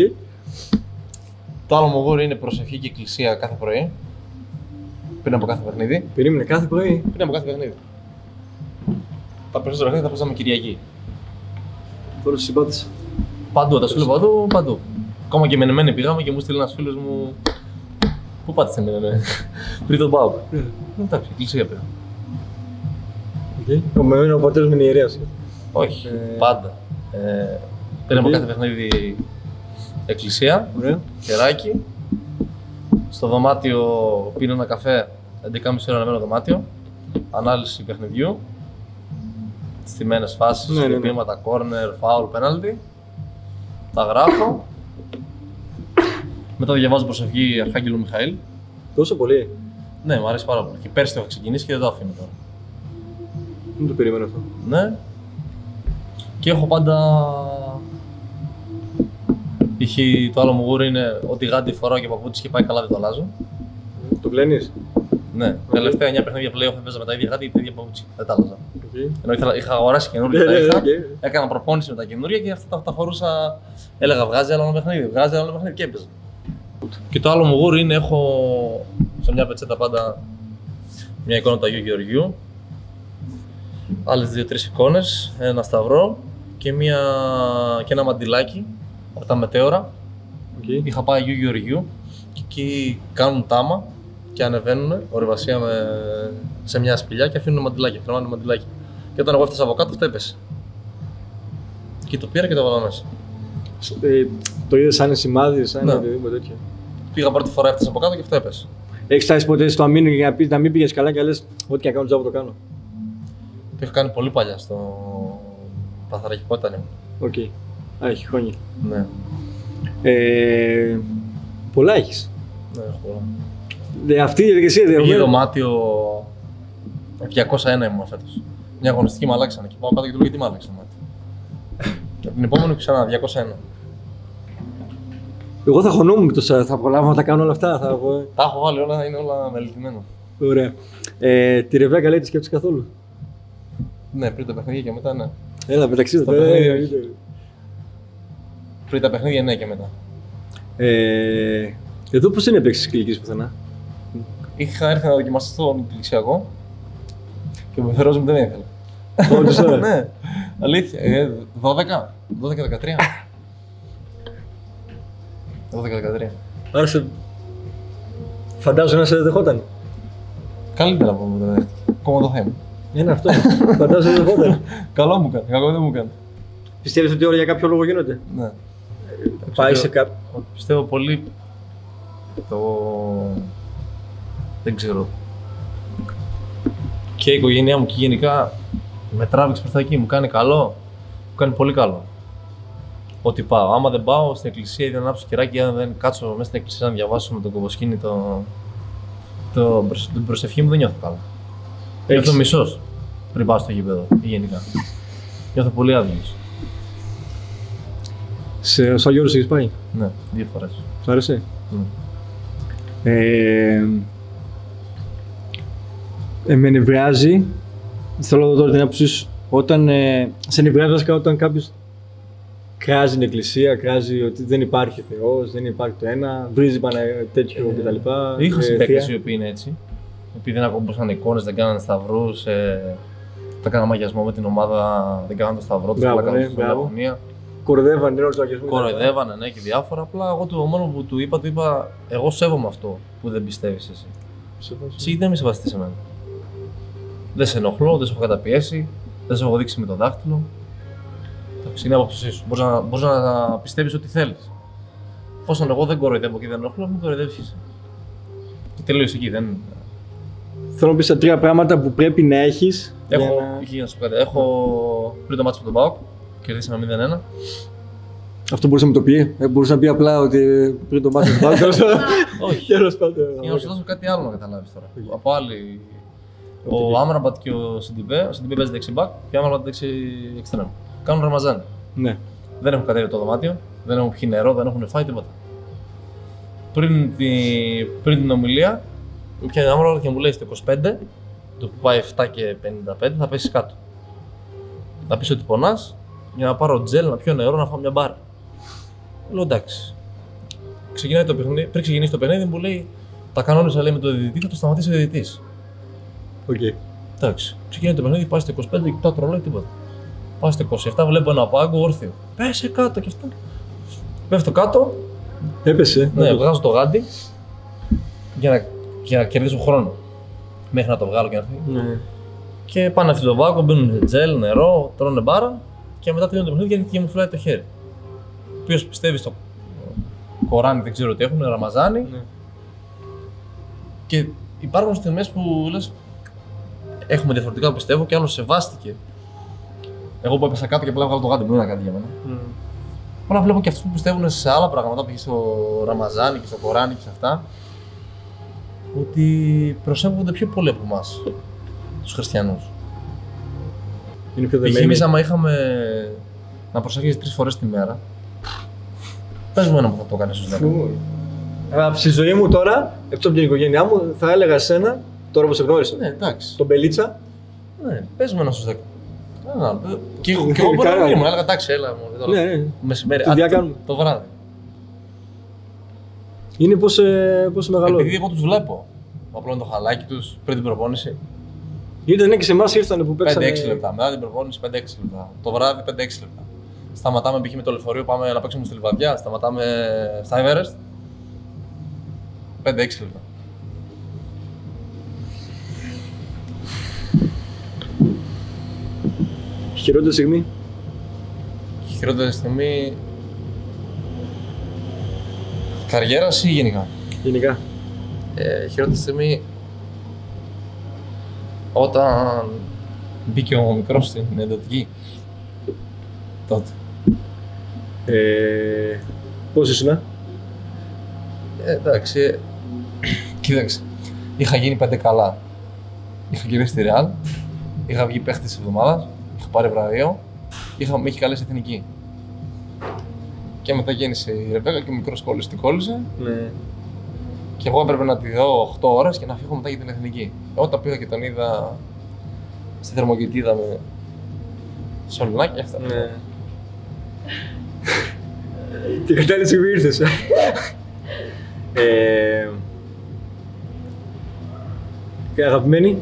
Το άλλο μου γούρι είναι προσευχή και εκκλησία κάθε πρωί. Πριν από κάθε παιχνίδι. Περίμενε κάθε πρωί. Πριν από κάθε παιχνίδι. Τα περισσότερα παιχνίδια τα παίζαμε Κυριακή. Τώρα στους συμπάτες. Παντού, τα σου λέω παντού. Ακόμα και Μενεμένη πήγαμε και μου στείλει ένας φίλος μου. Πού πάτε σε Μενεμένη? Πριν τον πάω. Εντάξει, εκκλησία πήγα. Ο Μενεμένη ο πατέρας μου είναι ιερέας. Όχι, πάντα. Πριν από κάθε παιχνίδι εκκλησία, χεράκι. Στο δωμάτιο πίνω ένα καφέ, 11.30 ώρα αναμένο δωμάτιο. Ανάλυση παιχνιδιού. Στημένες φάσεις, χτυπήματα, corner, foul, penalty. Τα γράφω. Μετά διαβάζω προσευχή Αρχάγγελου Μιχαήλ. Τόσο πολύ? Ναι, μου αρέσει πάρα πολύ. Και πέρσι το έχω ξεκινήσει και δεν το αφήνω τώρα. Δεν το περίμενα αυτό. Ναι. Και έχω πάντα... Το άλλο μου γούρι είναι ότι γάντι φοράω και παπούτσις και πάει καλά, δεν το αλλάζω. Το κλαίνεις? Ναι. Τα τελευταία 9 παιχνίδια πλέον παίζα με τα ίδια γάντι και τα ίδια παπούτσια. Δεν τα άλλαζα. Ενώ είχα αγοράσει καινούργια, τα είχα. Έκανα προπόνηση με τα καινούργια και αυτά τα φορούσα. Έλεγα βγάζει άλλο ένα παιχνίδι, βγάζει άλλο ένα παιχνίδι και έπαιζα. Και το άλλο μου γούρι είναι έχω σε μια πετσέτα πάντα μια εικόνα του Αγίου Γεωργίου. Άλλες 2-3 εικόνες, ένα σταυρό και ένα μαντιλάκι από τα μετέωρα. Είχα πάει Αγίου Γεωργίου και εκεί κάνουν τάμα και ανεβαίνουν ορειβασία σε μια σπηλιά και αφήνουν μαντιλάκι, κρεμάνε μαντιλάκι. Και όταν εγώ έφτασα από κάτω, αυτό έπεσε. Και το πήρα και το βάλα μέσα. Το είδες σαν σημάδι, σαν οτιδήποτε τέτοιο? Πήγα πρώτη φορά, έφτασα από κάτω και αυτό έπεσε. Έχεις φτάσει ποτέ στο αμήνου για να πεις να μην πήγες καλά και λες ό,τι και να κάνω τζάμπο το κάνω? Το είχα κάνει πολύ παλιά στο παθαρακικό ήταν. Έχει χρόνια. Ναι. Πολλά έχεις. Ναι, έχω πολλά. Αυτή η διαδικασία Πήγε δωμάτιο 201 ήμουν φέτος. Μια αγωνιστική με αλλάξανε και πάω κάτω και του λέω γιατί με άλλαξε το μάτι. Και από την επόμενη ξανά 201. Εγώ θα χωνόμουν θα απολαύω να τα κάνω όλα αυτά. Τα έχω βάλει όλα, είναι όλα μελετημένα. Ωραία. Τη Ρεβέκα λέει τη σκέφτεσαι καθόλου? Ναι, πριν τα παιχνίδια και μετά ναι. Έλα, μεταξύ των πριν τα παιχνίδια ναι και μετά. Εδώ πώς είναι παίξεις κλινικής πουθενά? Είχα έρθει να δοκιμαστώ στον εκκλησιακό και ο πεθερός μου δεν ήθελε. Όντως τώρα? Ναι, αλήθεια. 12-13. 12-13. Άρα φαντάζομαι να σε δεχόταν. Καλύτερα από μου το δέχτηκε. Ακόμα το θέμα. Είναι αυτό. Φαντάζομαι να σε δεχόταν. Καλό μου κάνει, κακό δεν μου κάνει. Πιστεύεις ότι όλα για κάποιο λόγο γίνονται? Ναι. Πάει σε κάποιο. Πιστεύω πολύ. Δεν ξέρω. Και η οικογένειά μου και γενικά με τράβηξε προς τα εκεί. Μου κάνει καλό. Μου κάνει πολύ καλό. Ότι πάω. Άμα δεν πάω στην εκκλησία ή δεν ανάψω κεράκι, αν δεν κάτσω μέσα στην εκκλησία να διαβάσω με τον κομποσκήνη την προσευχή μου, δεν νιώθω καλά. Νιώθω μισός πριν πάω στο γήπεδο ή γενικά. Νιώθω πολύ άδειος. Στο Αγιώρος έχεις πάει? Ναι, 2 φορές. Σου άρεσε? Ναι. Με νευριάζει, θέλω να δω τώρα την άποψή σου, όταν σε νευριάζει βασικά όταν κάποιος κράζει την εκκλησία, κράζει ότι δεν υπάρχει Θεός, δεν υπάρχει το ένα, βρίζει πάνω τέτοιο κτλ. Είχα συμπαίκτες οι οποίοι είναι έτσι. Επειδή δεν ακουμπούσαν εικόνες, δεν κάνανε σταυρούς, τα κάνανε μαγιασμό με την ομάδα, δεν κάνανε το σταυρό τους, αλλά κάνανε στην αγωνία. Κοροϊδεύανε όλο το αγιασμό. Κοροϊδεύανε, ναι, και διάφορα. Απλά εγώ το μόνο που του είπα, εγώ σέβομαι αυτό που δεν πιστεύεις εσύ. Εσύ δεν με σεβαστείς εμένα. Δεν σε ενοχλώ, δεν σε έχω καταπιέσει, δεν σε έχω δείξει με το δάχτυλο. Είναι η άποψή σου. Μπορείς να πιστεύεις ό,τι θέλεις. Εφόσον εγώ δεν κοροϊδεύω και δεν ενοχλώ, μην κοροϊδεύεις εσύ. Και τελείως εκεί, δεν. Θέλω να πεις τα 3 πράγματα που πρέπει να έχεις. Έχω πριν το μάτσο με τον ΠΑΟΚ, κερδίσαμε 0-1. Αυτό μπορούσε να μου το πει. Μπορούσε να πει απλά ότι πριν το μάτσο με τον ΠΑΟΚ. Όχι. Για να σου δώσω κάτι άλλο να καταλάβεις τώρα. Από άλλη. Ο Άμραμπατ και ο Σιντιμπέ παίζει δεξιμπάκ και ο Άμραμπατ δεξι εξτρέμ. Κάνουν ραμαζάνι. Ναι. Δεν έχουν κατέβει το δωμάτιο, δεν έχουν πιει νερό, δεν έχουν φάει τίποτα. Πριν την ομιλία, μου πιάνει Άμραμπατ και μου λέει στο 25, το που πάει 7 και 55 θα πέσει κάτω. Να πεις ότι πονάς για να πάρω τζέλ, να πιω νερό, να φάω μια μπάρα. Λέω εντάξει. Ξεκινάει το παιχνίδι, πριν ξεκινήσει το παιχνίδι μου λέει τα κανόνισα λέει με το διαιτητή, θα το σταματήσει ο διαιτητής. Okay. Εντάξει. Ξεκινάει το παιχνίδι, πάει στο 25 και κοιτάω το ρολόι, τίποτα. Πάω στο 27, βλέπω ένα πάγκο όρθιο. Πέσε κάτω και αυτά. Πέφτω κάτω. Έπεσε. Ναι, βγάζω το γάντι για να κερδίσω χρόνο. Μέχρι να το βγάλω και να φύγει. Ναι. Και πάνε αυτοί το πάγκο, μπαίνουν τζέλ, νερό, τρώνε μπάρα και μετά τελειώνει το παιχνίδι και μου φυλάει το χέρι. Ποιος πιστεύει στο Κοράνι, δεν ξέρω τι έχουν, Ραμαζάνι. Ναι. Και υπάρχουν στιγμές που λες έχουμε διαφορετικά που πιστεύω και άλλος σεβάστηκε. Εγώ που έπεσα κάτω και απλά βγάλω το γάντι μου, δεν είναι κάτι για μένα. Όλα βλέπω και αυτούς που πιστεύουν σε άλλα πράγματα, π.χ. στο Ραμαζάνι και στο Κοράνι και σε αυτά, ότι προσέχονται πιο πολύ από εμάς, τους χριστιανούς. Είναι πιο δεμένοι. Π.χ. άμα είχαμε να προσέχεις 3 φορές τη μέρα, πες μου ένα που θα το κάνεις στους 10. Στη ζωή μου τώρα, εκτός από την οικογένειά μου, θα έλεγα εσένα, τώρα που σε γνώρισα. Ναι, εντάξει. Τον Μπελίτσα. Ναι, πες μου ένα στους 10. Και εγώ μπορεί να ήμουν, έλεγα εντάξει, έλα μου. Ναι, μεσημέρι, το βράδυ. Είναι πώς μεγαλώνει. Επειδή εγώ τους βλέπω. Απλώνουν το χαλάκι τους πριν την προπόνηση. Ήρθανε και σε εμάς ήρθανε που παίξανε. 5-6 λεπτά. Μετά την προπόνηση 5-6 λεπτά. Το βράδυ 5-6 λεπτά. Σταματάμε π.χ. με το λεωφορείο, πάμε να παίξουμε στη Λιβαδιά. Σταματάμε στα Everest. 5-6 λεπτά. Χειρότερη στιγμή. Χειρότερη στιγμή. Καριέρας ή γενικά. Γενικά. Χειρότερη στιγμή. Όταν μπήκε ο μικρός στην εντατική. Τότε. Πώς ήσουν? Εντάξει. Κοίταξε. Είχα γίνει 5 καλά. Είχα γυρίσει στη Real. Είχα βγει παίχτης της εβδομάδας. Είχα πάρει βραβείο. Με είχε καλέσει εθνική. Και μετά γέννησε η Ρεβέκα και ο μικρός κόλλησε. Την κόλλησε. Ναι. Και εγώ έπρεπε να τη δω 8 ώρες και να φύγω μετά για την εθνική. Όταν πήγα και τον είδα στη θερμοκοιτίδα με σωληνάκι, αυτά. Ναι. Τι κατάλληλη στιγμή ήρθες. Και αγαπημένη.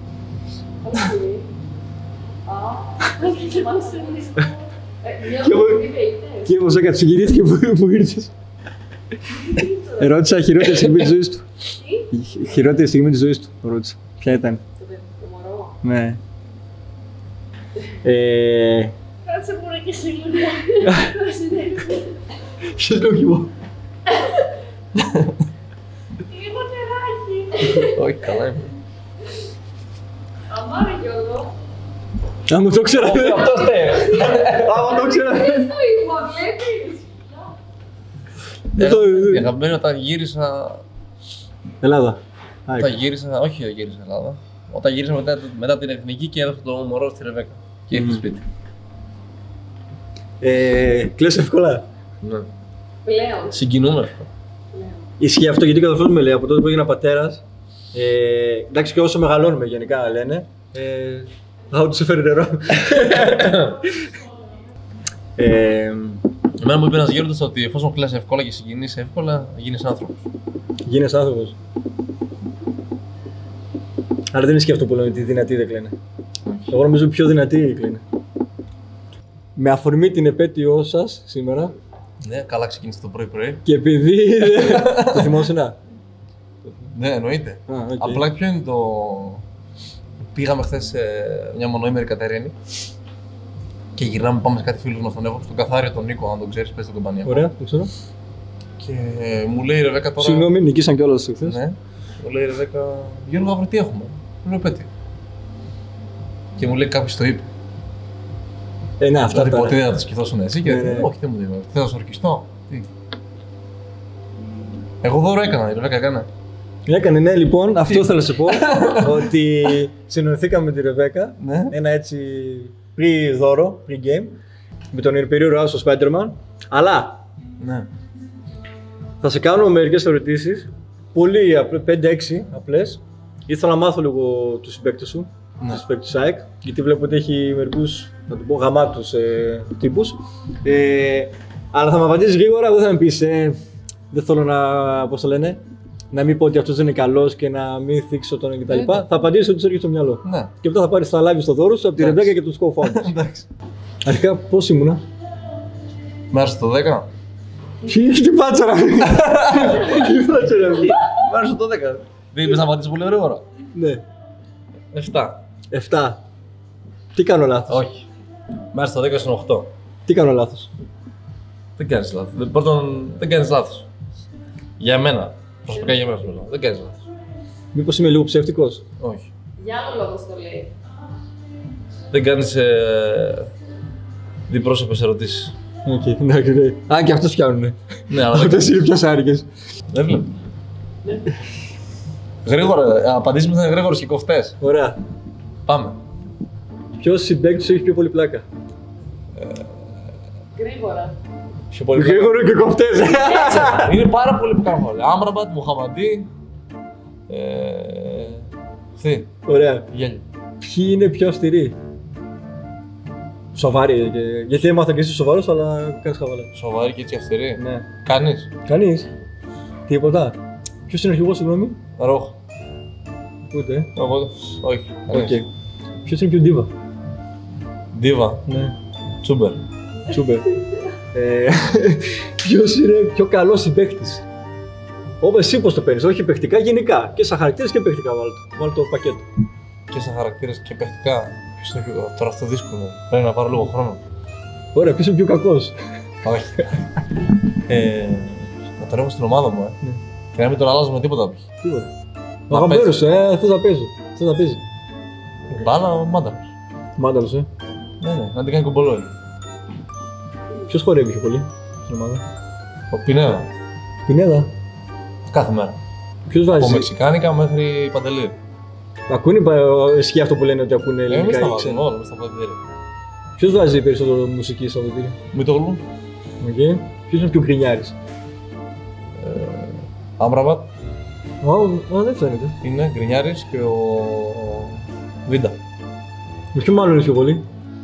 Και όμως έκανε συγκινήθηκε που ήρθες. Ρώτησα χειρότερη στιγμή της ζωής του. Χειρότερη στιγμή της ζωής του, ρώτησα. Ποια ήταν? Το μωρό. Ναι. Κάτσε μόνο και σε λίγο. Ποιος λόγιμο? Λίγο τεράκι. Όχι, καλά είμαι. Αμάρε Γιώργο. Άμα το ξέρα. Αυτό στέλνει. Άμα το ξέρα. Δεν το είπα, βλέπεις. Η αγαπημένη όταν γύρισα. Ελλάδα. Όταν γύρισα, όχι γύρισα Ελλάδα. Όταν γύρισα μετά την εθνική και έδωσα το μωρό στη Ρεβέκα. Και ήρθε σπίτι. Κλαις εύκολα. Ναι. Πλέον. Συγκινούμε. Ισχύει αυτό γιατί καταφέρω με λέει από τότε που έγινα πατέρας. Εντάξει, και όσο μεγαλώνουμε γενικά λένε. Θα του έφερε νερό. Εμένα μου είπε ένας γέροντας ότι εφόσον κλαις εύκολα και συγκινείς εύκολα, γίνεις άνθρωπος. Γίνεσαι άνθρωπος. Άρα δεν ισχύει αυτό που λένε ότι οι δυνατοί δεν κλαίνε. Εγώ νομίζω πιο δυνατοί κλαίνε. Με αφορμή την επέτειό σας σήμερα Ναι, καλά ξεκίνησε το πρωί-πρωί. και επειδή. Το θυμόσαι να. Ναι, εννοείται. Απλά ποιο είναι το. Πήγαμε χθες σε μια μονοήμερη Κατερίνη και γυρνάμε, πάμε σε κάτι φίλους μας τον έχω, στον Καθάριο τον Νίκο, αν τον ξέρεις, παίζει στην κομπανία. Ωραία, το ξέρω. Και μου λέει η Ρεβέκα τώρα. Συγγνώμη, νικήσαν κιόλας χθες. Ναι, μου λέει η Ρεβέκα, Γιώργο, αύριο τι έχουμε. Μου λέω επέτειο. Και μου λέει κάποιος το είπε. Ναι, αυτά Δηλαδή τα. ποτέ δεν θα το σκηθώσουν εσύ και Ναι. όχι, δεν μου δίνω. Θέλω να σου ορκιστώ. Τι. Εγώ δώρο έκανα, η Ρεβέκα έκανε. Έκανε, ναι, λοιπόν, αυτό ήθελα να σε πω. Ότι συνοηθήκαμε με τη Ρεβέκα. Ναι. Ένα έτσι pre-δώρο, pre-game. Με τον Υπερήρωά στο Spider-Man. Αλλά Ναι. θα σε κάνω μερικές ερωτήσεις. Πολύ 5-6 απλές. Ήθελα να μάθω λίγο τους συμπαίκτες σου. Ναι. Τους συμπαίκτες του ΑΕΚ. Γιατί βλέπω ότι έχει μερικούς, να το πω, γαμάτους τύπους. Αλλά θα με απαντήσεις γρήγορα, δεν θα με πεις. Δεν θέλω να, πώς το λένε, να μην πω ότι αυτός δεν είναι καλός και να μην θίξω τον κτλ. Θα απαντήσεις ότι σου έρχεται στο μυαλό. Ναι. Και μετά θα πάρεις τα live στο δώρο σου από τη Εντάξει. Ρεβέκα και τους co-founders. Εντάξει. Αρχικά πώς ήμουνα? Μ' στο 10. Τι πάτσα να πει. Τι πάτσα να πει. Μ' στο 10. Δεν είπες να απαντήσεις πολύ γρήγορα. Ναι. 7. 7. Τι κάνω λάθος? Όχι. Μ' στο 10 είναι 8. Τι κάνω λάθος? Δεν κάνεις λάθος. Πρώτον, δεν κάνεις λάθος. Για μένα. Προσωπικά για μένα σου μιλάω. Δεν κάνεις λάθος. Μήπως είμαι λίγο ψεύτικος? Όχι. Για άλλο λόγο το λέει. Δεν κάνεις διπρόσωπες ερωτήσεις. Οκ, εντάξει, ναι. Α, και αυτούς πιάνουνε. Ναι, αλλά δεν Αυτές είναι πιο σάρικες. Δεν βλέπω. Γρήγορα, απαντήσεις μου θα είναι γρήγορες και κοφτές. Ωραία. Πάμε. Ποιος συμπαίκτης σου έχει πιο πολύ πλάκα? Γρήγορα. Πιο πολύ. Γρήγορο και κοφτές. Είναι πάρα πολύ που κάνουν όλοι. Άμραμπατ, Μουχαμαντή. Αυτή. Ωραία. Γέλιο. Ποιοι είναι πιο αυστηροί? Σοβαροί. Γιατί έμαθα και είσαι σοβαρός, αλλά κάνεις χαβαλά. Σοβαρή και έτσι αυστηρή. Ναι. Κανείς. Κανείς. Τίποτα. Ποιος είναι αρχηγός, συγγνώμη? Ρόχ. Ούτε. Εγώ. Όχι. Οκ. Ποιος είναι πιο ντίβα? Ντίβα. Ναι. Τσούμπερ. Τσούμπερ. Ποιος είναι πιο καλός συμπαίκτης? Όπως εσύ πώς το παίρνεις, όχι παιχτικά, γενικά. Και σαν χαρακτήρες και παιχτικά βάλτε το πακέτο. Και σαν χαρακτήρες και παιχτικά. Ποιος είναι πιο. Τώρα αυτό δύσκολο. Πρέπει να πάρω λίγο χρόνο. Ωραία, ποιος είναι πιο κακός? Όχι. Να τον έχω στην ομάδα μου, Ναι. Και να μην τον αλλάζω με τίποτα π.χ. Τίποτα. Να Ο γαμπέρος, αυτός θα παίζει. Αυτός θα παίζει. Μπάλα, ο Μάνταλος. Μάνταλος, Ναι, να την κάνει κομπολόι. Ποιος χορεύει πιο πολύ στην ομάδα? Ο Πινέδα. Πινέδα. Κάθε μέρα. Ποιος Από βάζει? Μεξικάνικα μέχρι Παντελή. Ακούνε, ισχύει αυτό που λένε ότι ακούνε Εμείς ελληνικά τα ή βάζουμε ξένα. όλα, εμείς τα παντελή. Ποιος βάζει περισσότερο μουσική στο δοτήριο? Μην το γλου. Okay. Ποιος είναι πιο γκρινιάρης? Άμραμπατ Δεν φαίνεται. είναι γκρινιάρης και ο Βίντα. Με ποιο μάλλον είναι πιο πολύ?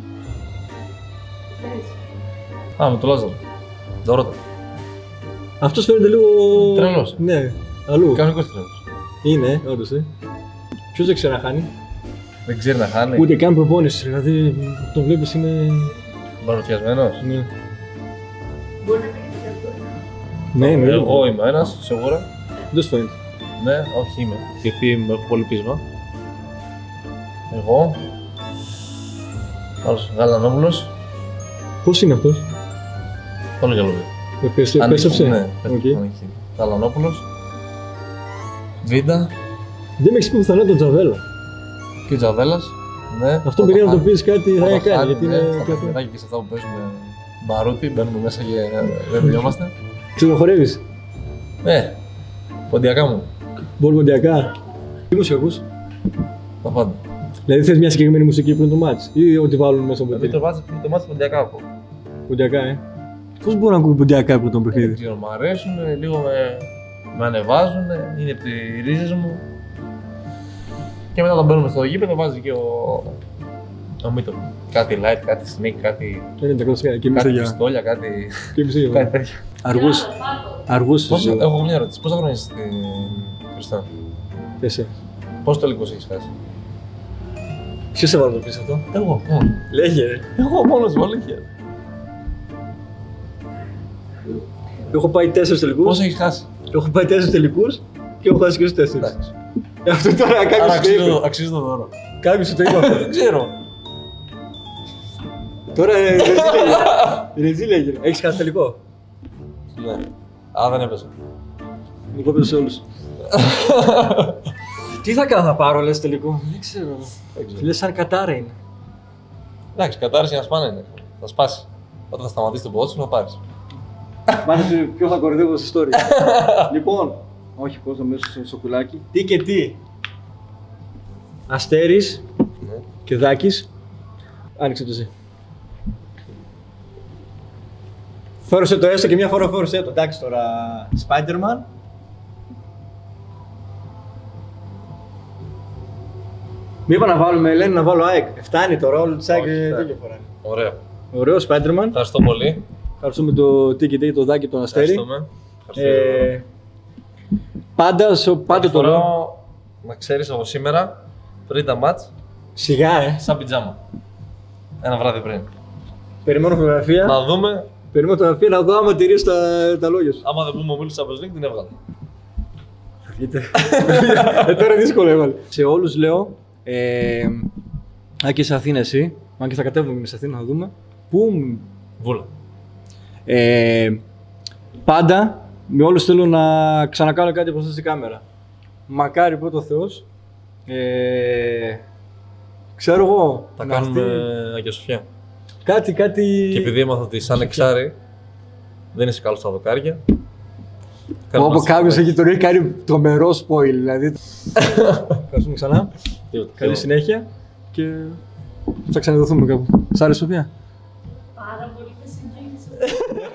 Α, με το Λάζαρο. Δωρότα. Αυτός φαίνεται λίγο... Τρελός. Ναι, αλλού. Κανονικός τρέλος. Είναι, όντως, Ποιος δεν ξέρει να χάνει? Δεν ξέρει να χάνει. Ούτε καν προπόνηση, δηλαδή τον βλέπεις είναι... Μπαροφιασμένος. Ναι. Μπορεί να κάνει και αυτό. Ναι, ναι. Εγώ είμαι ένας, σίγουρα. Δεν σου φαίνεται. Ναι, όχι είμαι. Γιατί έχω πολύ πείσμα. Εγώ. Άλλος Γαλανόπουλος. Πώς είναι αυτός? Πολύ καλό. Επέστρεψε. Ναι, Οκ. Γαλανόπουλος. Βίντα Δεν με έχεις πει πουθενά τον Τζαβέλα. και ο Τζαβέλας. Ναι. Αυτό πήγα να το πεις κάτι θα έκανε, γιατί είναι... Στα παιχνιδάκια και σε αυτά που παίζουμε μπαρούτι, μπαίνουμε μέσα και δεν τελειόμαστε. Ξενοχορεύεις. Ποντιακά μου. Μπορμοντιακά. Τι μουσική ακούς? Τα πάντα. Δηλαδή θες μια συγκεκριμένη μουσική που είναι το μάτς ή ό,τι βάλουν μέσα από Δηλαδή το μάτς ποντιακά ακούω. Ποντιακά, Πώς μπορώ να ακούω ποντιακά από τον Δεν παιχνίδι. ξέρω, μου αρέσουν, λίγο με ανεβάζουν, είναι από τις ρίζες μου. Και μετά όταν μπαίνουμε στο γήπεδο βάζει και ο Μίτο. Κάτι light, κάτι sneak, κάτι Είναι τα κλασικά. Και εμείς για. πιστόλια, κάτι Και κάτι τέτοιο. Αργούς. Έχω μια ερώτηση. Πόσα χρόνια είσαι στην Χριστό? Εσύ. Πόσο τελικούς έχεις χάσει? Ποιος έβαλε το πίσω αυτό. Εγώ μόνος. Λέγε ρε. Εγώ μόνος μου, αλήθεια. Έχω πάει 4 τελικούς. Πόσο έχεις χάσει? Έχω πάει 4 τελικούς και έχω χάσει και στους 4. Εντάξει. Αυτό τώρα Άρα κάποιος το είπε. αξίζει το δώρο. Κάποιος σου το είπε αυτό. Δεν ξέρω. Τώρα ρεζί λέγε. Έχεις χάσει τελικό. Ναι. Α, δεν έπαιζε. Εγώ παίζω σε όλους. Τι θα κάνω, θα πάρω λες τελικό. Δεν ξέρω. Λες σαν κατάρα είναι. Εντάξει, κατάρρευση να σπάνε είναι. Θα σπάσει. Όταν θα σταματήσει το ποδόσφαιρο θα πάρεις. Μάθησε ποιο θα κορυδεύω στις ιστορίες. Λοιπόν, όχι πώς μέσα στο σοκουλάκι. Τι και τι. Αστέρης και Δάκης. Άνοιξε το εσύ. Φόρεσε το έστω και μια φορά φόρεσε το. Εντάξει τώρα, Spider-Man. Μη είπα να βάλουμε, λένε να βάλω ΑΕΚ. Φτάνει τώρα, όλο της ΑΕΚ τέτοια φορά. Ωραία. Ωραίο, Spider-Man. Ευχαριστώ πολύ. Ευχαριστούμε το Tiki το Δάκη, τον Αστέρη. Ευχαριστούμε. Ευχαριστώ. Πάντα το λέω. Φοράω, να ξέρεις από σήμερα, πριν τα μάτς, Σιγά, σαν πιτζάμα. Ένα βράδυ πριν. Περιμένω φωτογραφία. Να δούμε, Περιμένω φωτογραφία να δω άμα τηρείς τα λόγια σου. άμα δεν πούμε ο Μίλος Champions League, την έβγαλε. Τώρα δύσκολο έβαλε. Σε όλους λέω, αν και σε Αθήνα εσύ, αν και θα κατέβουμε σε Αθήνα να δούμε, που Βούλα. πάντα με όλους θέλω να ξανακάνω κάτι μπροστά στη κάμερα. Μακάρι πρώτο ο Θεός. Ξέρω εγώ. Θα να κάνουμε έρθει Αγία Σοφιά. Κάτι. Και επειδή έμαθα ότι σαν εξάρι δεν είσαι καλός στα δοκάρια. κάνουμε Όπου ένα κάποιος στοιχείο. έχει τον έχει κάνει τρομερό spoil, δηλαδή. Ευχαριστούμε ξανά. Τίποτα. Καλή συνέχεια και θα ξαναδοθούμε κάπου. Σ' άρεσε, Σοφία? Πάρα πολύ με συγκίνησε.